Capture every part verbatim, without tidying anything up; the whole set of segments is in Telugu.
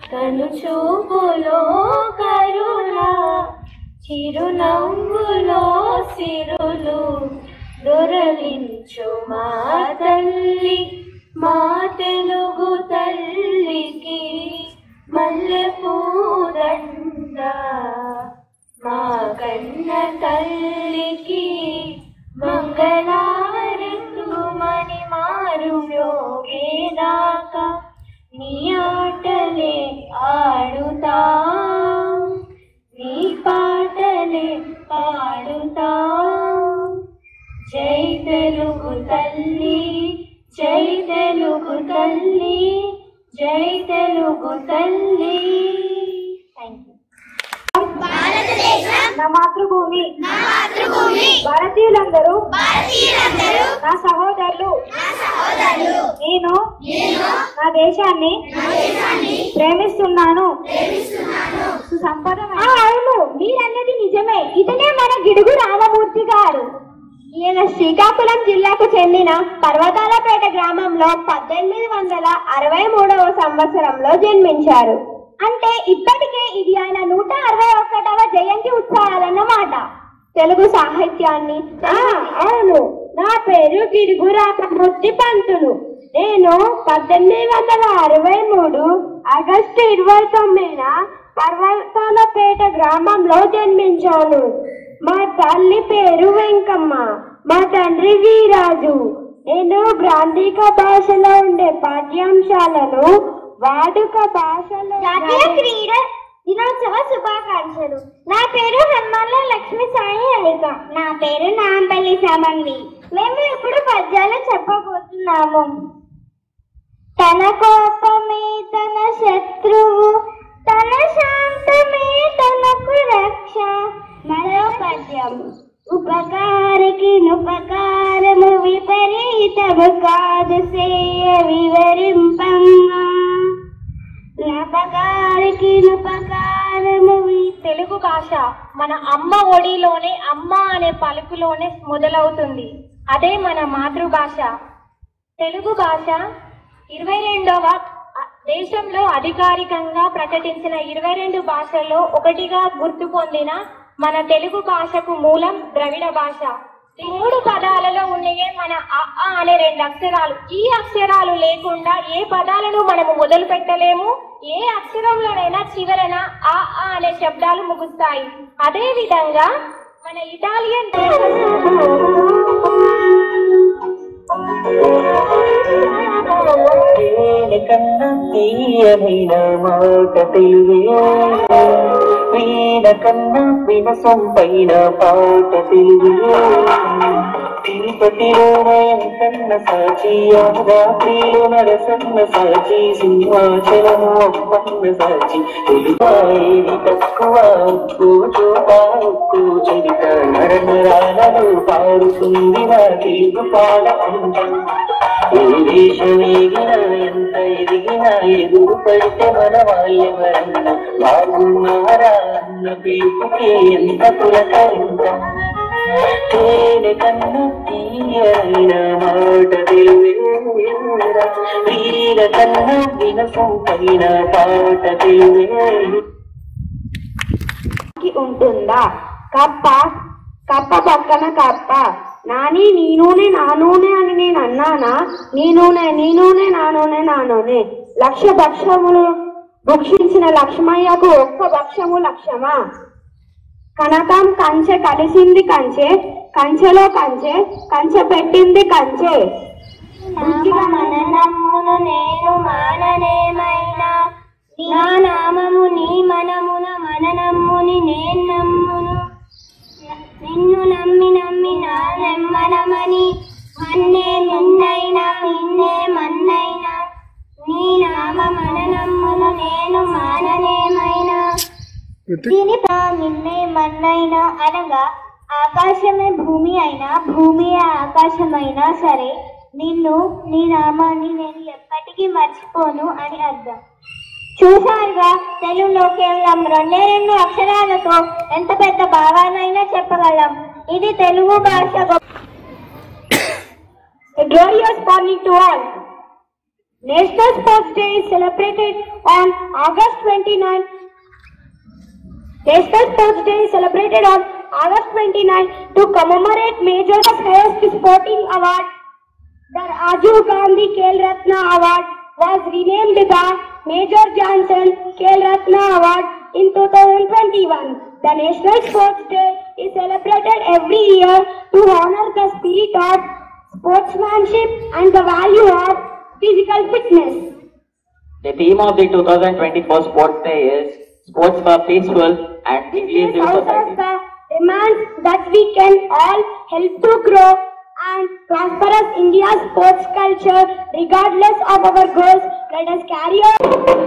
కనుచూపులో కరుణ చిరునవ్వులో సిరులు దొరలించు మా తల్లి మా తెలుగు తల్లికి మల్లెపూదండ మా కన్న తల్లికి మంగళారతులు మణి మారు మ్రోగేదాకా నీ ఆటలే ఆడుతాం నీ పాటలే పాడుతాం జై తెలుగు తల్లి జై తెలుగు తల్లి జై తెలుగు తల్లి. నా మాతృభూమి భారతీయులందరూ నా సహోదరులు. నేను నా దేశాన్ని ప్రేమిస్తున్నాను. సుసంపద. అవును, మీరన్నది నిజమే. ఇతనే మన గిడుగు రామమూర్తి గారు. ఈయన శ్రీకాకుళం జిల్లాకు చెందిన పర్వతాలపేట గ్రామంలో పద్దెనిమిది వందల అరవై మూడవ సంవత్సరంలో జన్మించారు. అంటే ఇప్పటికే ఇది ఆయన నూట అరవై ఒకటవ జయంతి ఉత్సవాలన్నమాట. తెలుగు సాహిత్యాన్ని. అవును, నా పేరు గిడుగు రామమూర్తి పంతులు. నేను పద్దెనిమిది వందల అరవై మూడు ఆగస్టు ఇరవై తొమ్మిదిన పర్వతాలపేట గ్రామంలో జన్మించాను. మా తల్లి పేరు వెంకమ్మ, మా తండ్రి వీరాజు. నేను గ్రాంధిక భాషలో ఉండే పాఠ్యాంశాలను వాడుక భాషలో. జాతీయ క్రీడ దినోత్సవ శుభాకాంక్షలు. నా పేరు హనుమల్ల లక్ష్మి సాయి అలిక. నా పేరు నాంపల్లి సామంగి. మేము ఇప్పుడు పద్యాలు చెప్పబోతున్నాము. తన కోపమే తన శత్రువు, తన శాంతమే తనకు రక్ష. మరో పద్యం. ఉపకారికి ఉపకారము విపరీతము కాదు సేయ వివరింపంగా. ఉపకారికి ఉపకారము. తెలుగు భాష మన అమ్మ ఒడిలోనే అమ్మ అనే పలుకులోనే మొదలవుతుంది. అదే మన మాతృభాష. తెలుగు భాష ఇరవై రెండవ దేశంలో అధికారికంగా ప్రకటించిన ఇరవై రెండు భాషల్లో ఒకటిగా గుర్తు పొందిన మన తెలుగు భాషకు మూలం ద్రవిడ భాష. ఈ మూడు పదాలలో ఉన్నవే మన అ అనే రెండు అక్షరాలు. ఈ అక్షరాలు లేకుండా ఏ పదాలను మనము మొదలు పెట్టలేము. ఏ అక్షరంలోనైనా చివరన ఆ అనే శబ్దాలు ముగుస్తాయి. అదే విధంగా మన ఇటాలియన్ కన్నా తీయమైన మాట తెలుగే, వీణ కన్నా వినసొంపైన పాట తెలుగే. తిరుపతిలోనే కన్న సాచి రాత్రిలో నరసన్న సాచి సింహాచలము అప్పన్న సాచి. తెలుగాయేది తక్కువ ఉక్కు చోట ఉక్కు చరిత నర నరాలలో పారుతుంది నా తెలుగు పాడకుంటం. ఏ దేశం ఎగినా ఎంత ఎదిగినా ఎదురు పడితే మన వాళ్ళెవరన్నా బాగున్నారా అన్న పిలుపుకే ఎంత పులకరింటాం. తేనె కన్నా తీయైన మాట తెలుగురా, వీర కన్నా వినసొంపైన పాట తెలుగే. ఉంటుందా కప్ప, కప్ప పక్కన కప్ప. నాని నీ నూనె నా నూనె అని నేను అన్నానా? నీ నూనె నీ నూనె నా నూనె నా నూనె. లక్ష భక్షములు భుక్షించిన లక్ష్మయ్యకు ఒక్క భక్షము లక్ష్యమా? కనకం కంచె కలిసింది కంచె, కంచెలో కంచె, కంచె పెట్టింది కంచె. మననమ్మును నేను మాననేమైనా, నా నామము నీ మనమున మననమ్ముని నేను నమ్మును. నిన్ను నమ్మి నమ్మి నా నెమ్మనమని మన్నే నిన్నైనా నిన్నే మన్నైనా. నీ నామ మననమ్మును నేను మాననేమైనా, దీని నిన్నే మన్నైనా అనగా ఆకాశమే భూమి అయినా భూమి ఆకాశమైనా సరే నిన్ను నీ నామాన్ని నేను ఎప్పటికీ మర్చిపోను అని అర్థం. చూసారుగా, తెలుగులో కేవలం రెండే రెండు అక్షరాలతో ఎంత పెద్ద భావానైనా చెప్పగలం. ఇది తెలుగు భాష. National Sports Day is celebrated on August twenty-ninth. National Sports Day is celebrated on August twenty-ninth to commemorate Major's highest sporting award. The Rajiv Gandhi Khel Ratna Award was renamed the Major Johnson Khel Ratna Award in two thousand twenty-one. The National Sports Day is celebrated every year to honor the spirit of sportsmanship and the value of physical fitness. The theme of the two thousand twenty-four Sports Day is Sports for Peaceful and Inclusive Society. The demands that we can all help to grow and prosperous India's sports culture regardless of our goals. Let us carry on.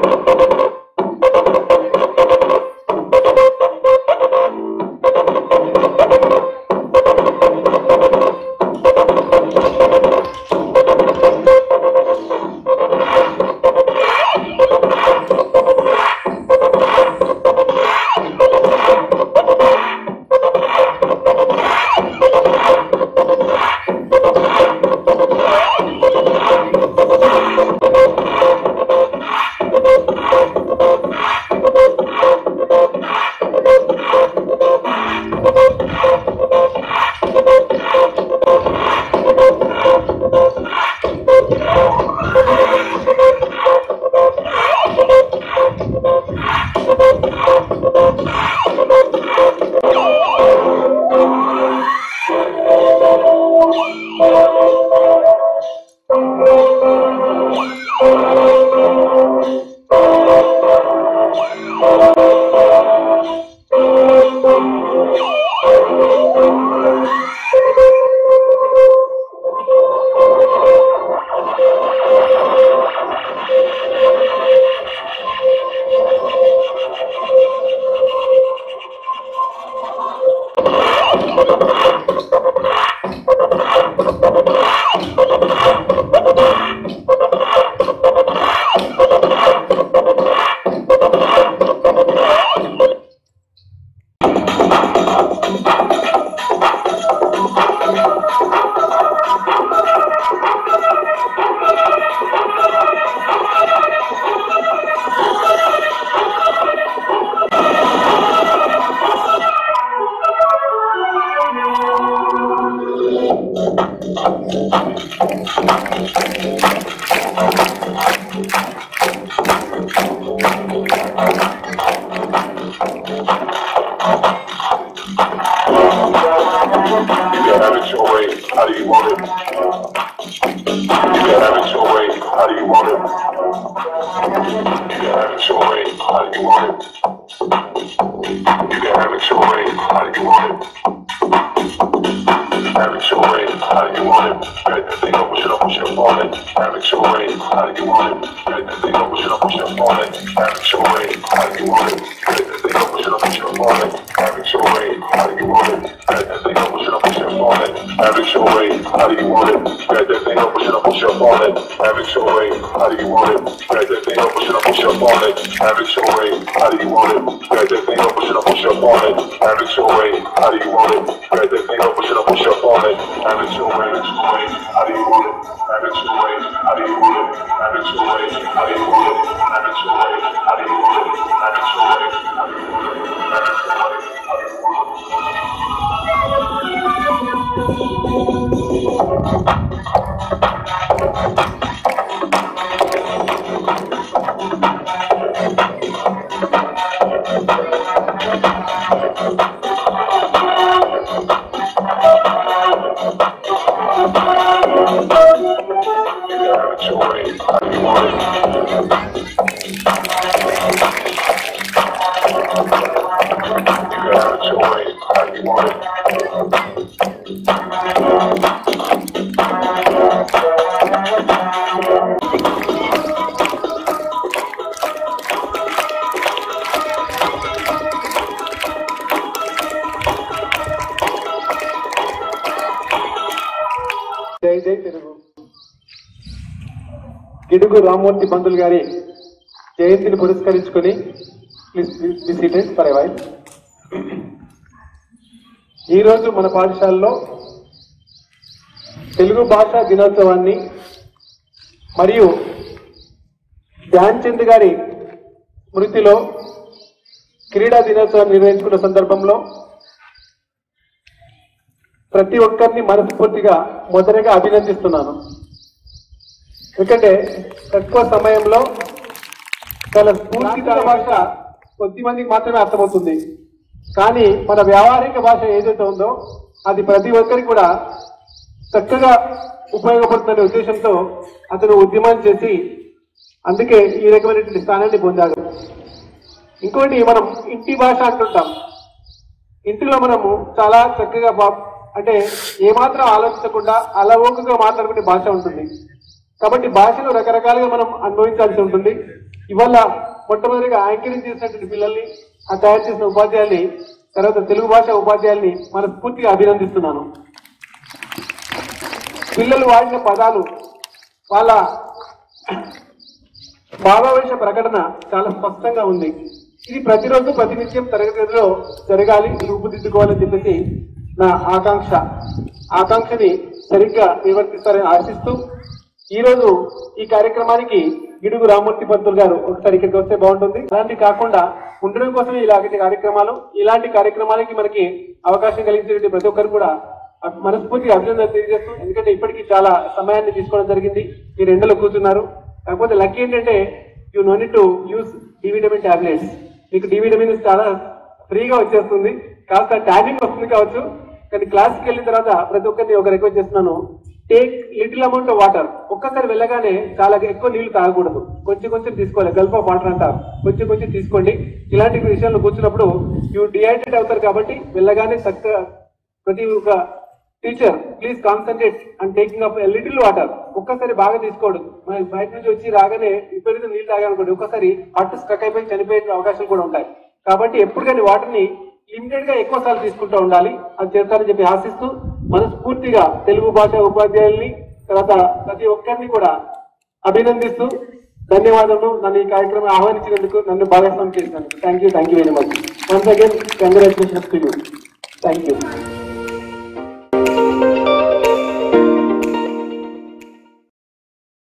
జై జై తెలుగు. గిడుగు రామ్మూర్తి పంతులు గారి జయంతిని పురస్కరించుకొని ఈరోజు మన పాఠశాలలో తెలుగు భాషా దినోత్సవాన్ని మరియు ధ్యాన్ చంద్ గారి స్మృతిలో క్రీడా దినోత్సవం నిర్వహించుకున్న సందర్భంలో ప్రతి ఒక్కరిని మనస్ఫూర్తిగా మొదటగా అభినందిస్తున్నాను. ఎందుకంటే తక్కువ సమయంలో చాలా స్ఫూర్తిగా భాష కొద్ది మందికి మాత్రమే అర్థమవుతుంది. కానీ మన వ్యావహారిక భాష ఏదైతే ఉందో అది ప్రతి ఒక్కరికి కూడా చక్కగా ఉపయోగపడుతున్న ఉద్దేశంతో అతను ఉద్యమం చేసి అందుకే ఈ రకమైనటువంటి స్థానాన్ని పొందాడు. ఇంకోటి మనం ఇంటి భాష అంటుంటాం. ఇంటిలో మనము చాలా చక్కగా అంటే ఏమాత్రం ఆలోచించకుండా అలవోకగా మాట్లాడుకునే భాష ఉంటుంది. కాబట్టి భాషను రకరకాలుగా మనం అనుభవించాల్సి ఉంటుంది. ఇవాళ మొట్టమొదటిగా యాంకరింగ్ చేసినటువంటి పిల్లల్ని ఆ తయారు చేసిన ఉపాధ్యాయుల్ని తర్వాత తెలుగు భాష ఉపాధ్యాయుల్ని మనస్ఫూర్తిగా అభినందిస్తున్నాను. పిల్లలు వాడిన పదాలు వాళ్ళ భావావేశ ప్రకటన చాలా స్పష్టంగా ఉంది. ఇది ప్రతిరోజు ప్రతినిత్యం తరగతిలో జరగాలి, రూపుదిద్దుకోవాలని చెప్పేసి నా ఆకాంక్ష. ఆకాంక్షని సరిగ్గా నిర్వర్తిస్తారని ఆశిస్తూ ఈరోజు ఈ కార్యక్రమానికి గిడుగు రామ్మూర్తి పంతులు గారు ఒకసారి ఇక్కడికి వస్తే బాగుంటుంది. అలాంటి కాకుండా ఉండడం కోసమే ఇలాంటి కార్యక్రమాలు ఇలాంటి కార్యక్రమాలకి మనకి అవకాశం కలిగించే ప్రతి ఒక్కరు కూడా మనస్ఫూర్తిగా అభినందన తెలియజేస్తూ, ఎందుకంటే ఇప్పటికీ చాలా సమయాన్ని తీసుకోవడం జరిగింది. మీరు ఎండలో కూర్చున్నారు. కాకపోతే లక్కీ ఏంటంటే you no need to use D vitamin tablets. మీకు డి విటమిన్ చాలా ఫ్రీగా వచ్చేస్తుంది. కాస్త ట్యానింగ్ వస్తుంది కావచ్చు, కానీ క్లాస్కి వెళ్ళిన తర్వాత ప్రతి ఒక్కరిని ఒక రిక్వెస్ట్ చేస్తున్నాను, take little amount of water. ఒక్కసారి వెళ్ళగానే చాలా ఎక్కువ నీళ్లు తాగకూడదు, కొంచెం కొంచెం తీసుకోవాలి. గల్ఫ్ ఆఫ్ వాటర్ అంటారు, కొంచెం కొంచెం తీసుకోండి. ఇలాంటి విషయాల్లో కూర్చున్నప్పుడు యూ డిహైడ్రేట్ అవుతారు. కాబట్టి వెళ్ళగానే చక్కగా ప్రతి ఒక్క teacher please concentrate and taking up little water. ఒక్కసారి బాగా తీసుకోవడం. మనం బయట నుంచి వచ్చి రాగానే విపరీతం నీళ్ళు తాగాలనుకోండి, ఒక్కసారి హార్ట్ స్ట్రక్ అయిపోయి చనిపోయే అవకాశాలు కూడా ఉంటాయి. కాబట్టి ఎప్పుడు కానీ వాటర్ ని లిమిటెడ్ గా ఎక్కువ సార్లు తీసుకుంటూ ఉండాలి. అది చేస్తారని చెప్పి ఆశిస్తూ మనస్ఫూర్తిగా తెలుగు భాష ఉపాధ్యాయుల్ని తర్వాత ప్రతి ఒక్కరిని కూడా అభినందిస్తూ ధన్యవాదాలు. నన్ను ఈ కార్యక్రమం ఆహ్వానించినందుకు, నన్ను భాగస్వామ్యం చేసినందుకు thank you thank you very much. Once again congratulations to you. Thank you.